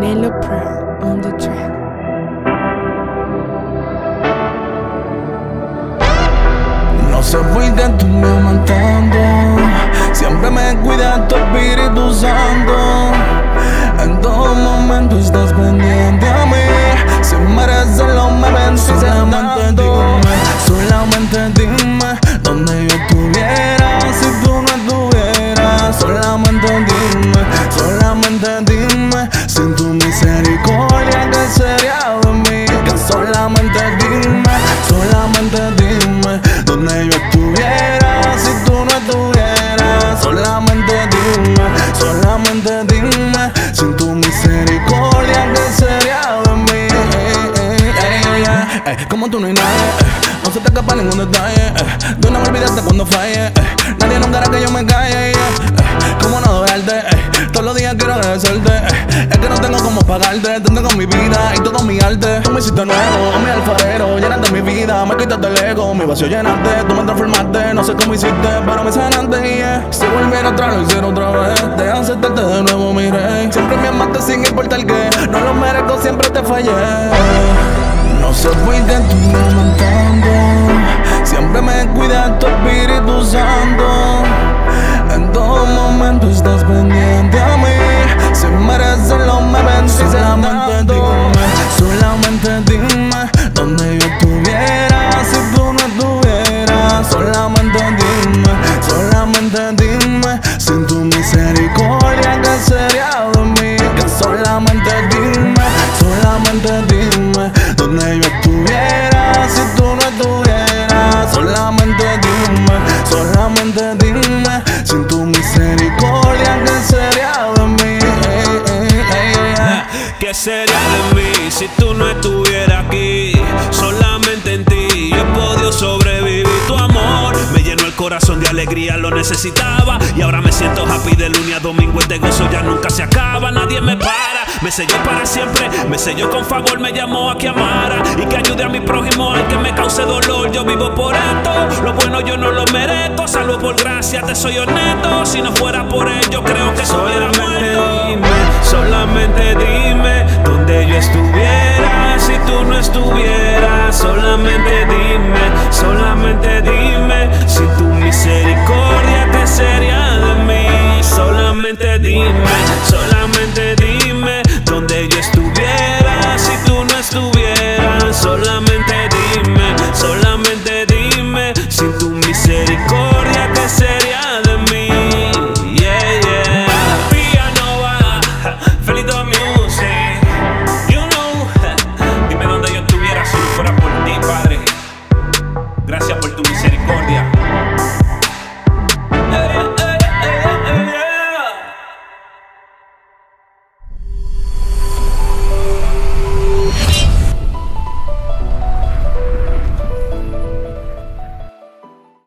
Nelo Pro on the track. No sé por qué tú me matando, siempre me cuida tu Espíritu Santo. En todo momento estás pendiente a mí, sin merecerlo me bendices tanto. Solamente dime dónde yo estuviera si tú no estuvieras. Solamente dime, sin tu misericordia ¿qué sería de mí? Que solamente dime dónde yo estuviera si tú no estuvieras. Solamente dime, sin tu misericordia ¿qué sería de mí? Como tú no hay nadie, no se te escapa ningún detalle. Tú no me olvidaste cuando fallé, nadie nunca hará que yo me calle. Cómo no adorarte, todos los días quiero agradecerte. Es que no tengo cómo pagarte, te tengo mi vida y todo mi arte. Tú me hiciste nuevo, mi alfarero, llenaste mi vida, me quitaste el ego, mi vacío llenaste, tú me transformaste. No sé cómo hiciste, pero me sanaste, yeah. Si volviera atrás lo hiciera otra vez, de aceptarte de nuevo mi rey. Siempre me amaste sin importar qué, no lo merezco, siempre te fallé. No sé por qué tú me matando, siempre me cuida tu Espíritu Santo. En todo momento estás pendiente a mí, sin merecerlo me bendices tanto. Solamente dime dónde yo estuviera si tú no estuvieras. Solamente dime, sin tu misericordia ¿qué sería de mí? Que solamente dime dónde yo estuviera si tú no estuvieras. Solamente dime, sin tu misericordia ¿qué sería de mí? ¿Qué sería de mí si tú no estuvieras aquí? Solamente en ti yo he podido sobrevivir. Tu amor me llenó el corazón de alegría, lo necesitaba. Y ahora me siento happy de lunes a domingo. Este gozo ya nunca se acaba, nadie me para. Me selló para siempre, me selló con favor, me llamó a que amara y que ayude a mi prójimo al que me cause dolor. Yo vivo por esto, lo bueno yo no lo merezco, salvo por gracia, te soy honesto. Si no fuera por él yo creo que solamente dime dónde yo estuviera si tú no estuvieras. Solamente dime, sin tu misericordia ¿qué sería de mí? Solamente dime dónde yo estuviera si tú no estuvieras. Solamente dime, sin tu misericordia